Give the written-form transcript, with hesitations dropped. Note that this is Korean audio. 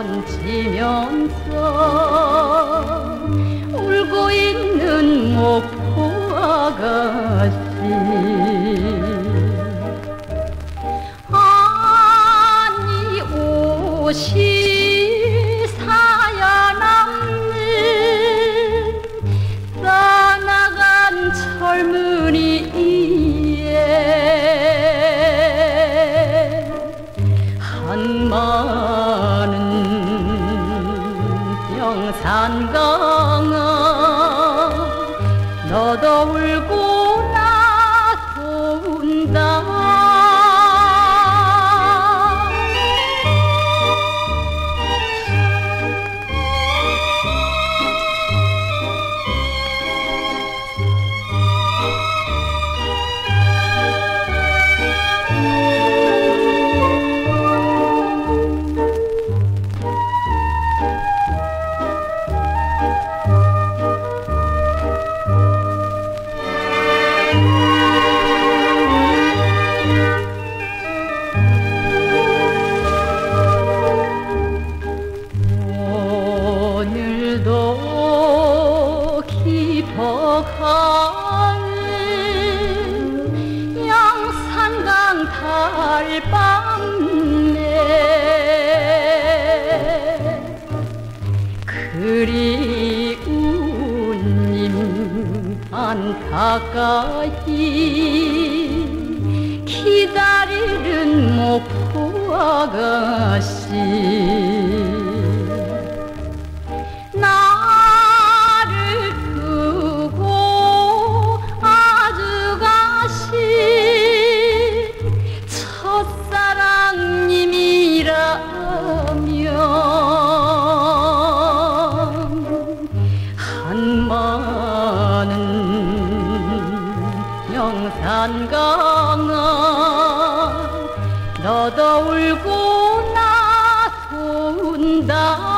던지면서 울고 있는 목포 아가씨. 아니 옷이 사야남는 떠나간 젊은이에 한 많은 영산강아 너도 울고 나도 운다. 오늘도 깊어가는 양산강 달밤에 그리운 님 안타까이 기다리는 목포 아가씨. 나를 두고 아주 가신 첫사랑님이라면 한 많은 영산강아 너도 울고 나도 운다.